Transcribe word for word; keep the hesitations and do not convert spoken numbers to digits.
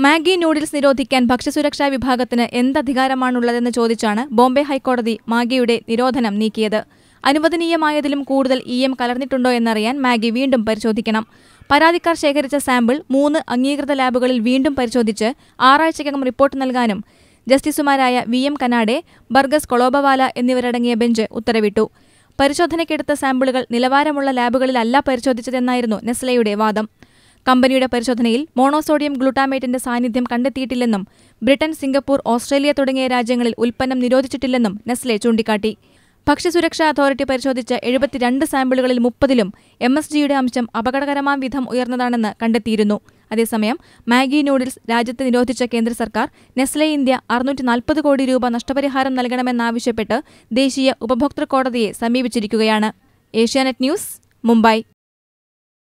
Maggi noodles നിരോധിക്കാൻ ഭക്ഷ്യസുരക്ഷാ വിഭാഗത്തിന് എന്തധികാരമാണുള്ളതെന്ന് ചോദിച്ചാണ് ബോംബെ ഹൈക്കോടതി മാഗിയുടെ നിരോധനം നീക്കിയത്. അനുവദനീയമായതിലും കൂടുതൽ ഇ എം കലർന്നിട്ടുണ്ടോ എന്നറിയാൻ മാഗി വീണ്ടും പരിശോധിക്കണം. പരാതിക്കാർ ശേഖരിച്ച സാമ്പിൾ മൂന്ന് അംഗീകൃത ലാബുകളിൽ വീണ്ടും പരിശോധിച്ച് ആറാഴ്ചയ്ക്കകം റിപ്പോർട്ട് നൽകാനും ജസ്റ്റിസുമാരായ വി എം കനാഡെ, ബർഗസ് കൊളോബവാല എന്നിവരടങ്ങിയ ബെഞ്ച് ഉത്തരവിട്ടു. പരിശോധനയ്ക്കെടുത്ത സാമ്പിളുകൾ നിലവാരമുള്ള ലാബുകളിലല്ല പരിശോധിച്ചതെന്നായിരുന്നു നെസ്ലെയുടെ വാദം. കമ്പനിയുടെ പരിശോധനയിൽ മോണോസോഡിയം ഗ്ലൂട്ടാമേറ്റിന്റെ സാന്നിധ്യം കണ്ടെത്തിയിട്ടില്ലെന്നും ബ്രിട്ടൻ, സിംഗപ്പൂർ, ഓസ്ട്രേലിയ തുടങ്ങിയ രാജ്യങ്ങളിൽ ഉൽപ്പന്നം നിരോധിച്ചിട്ടില്ലെന്നും നെസ്ലെ ചൂണ്ടിക്കാട്ടി. ഭക്ഷ്യസുരക്ഷാ അതോറിറ്റി പരിശോധിച്ച എഴുപത്തിരണ്ട് സാമ്പിളുകളിൽ മുപ്പതിലും എം എസ് ജിയുടെ അംശം അപകടകരമാം വിധം ഉയർന്നതാണെന്ന് കണ്ടെത്തിയിരുന്നു. അതേസമയം മാഗി നൂഡിൽസ് രാജ്യത്ത് നിരോധിച്ച കേന്ദ്ര സർക്കാർ നെസ്ലെ ഇന്ത്യ അറുന്നൂറ്റി നാൽപ്പത് കോടി രൂപ നഷ്ടപരിഹാരം നൽകണമെന്നാവശ്യപ്പെട്ട് ദേശീയ ഉപഭോക്തൃ കോടതിയെ സമീപിച്ചിരിക്കുകയാണ്. ഏഷ്യാനെറ്റ് ന്യൂസ്, മുംബൈ.